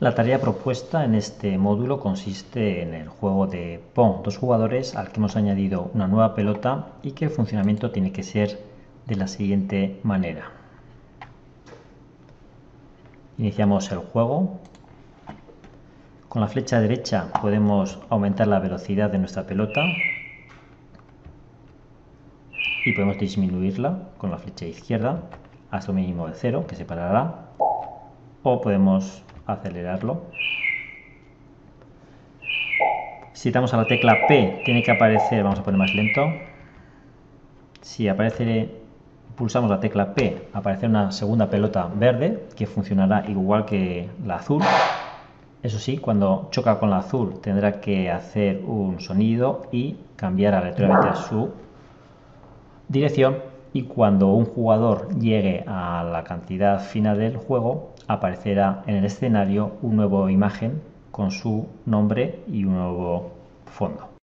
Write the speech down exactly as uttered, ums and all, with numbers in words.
La tarea propuesta en este módulo consiste en el juego de Pong dos jugadores al que hemos añadido una nueva pelota y que el funcionamiento tiene que ser de la siguiente manera. Iniciamos el juego. Con la flecha derecha podemos aumentar la velocidad de nuestra pelota y podemos disminuirla con la flecha izquierda hasta un mínimo de cero, que se parará, o podemos acelerarlo. Si damos a la tecla P tiene que aparecer, vamos a poner más lento, si aparece, pulsamos la tecla P, aparecerá una segunda pelota verde que funcionará igual que la azul. Eso sí, cuando choca con la azul tendrá que hacer un sonido y cambiar aleatoriamente a su dirección, y cuando un jugador llegue a la cantidad final del juego aparecerá en el escenario una nueva imagen con su nombre y un nuevo fondo.